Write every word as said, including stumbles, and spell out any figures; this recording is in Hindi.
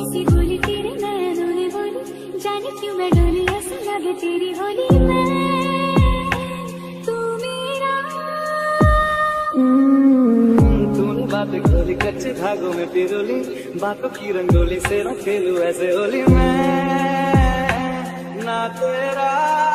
सी बोली तेरे नैनों ने बोली, जाने क्यों मैं डोली ऐसा लगे तेरी होली में तू मेरा। तूने बातें खोली कच्चे धागों में पिरोली, बातों की रंगोली से न खेलूं ऐसे होली मैं ना तेरा।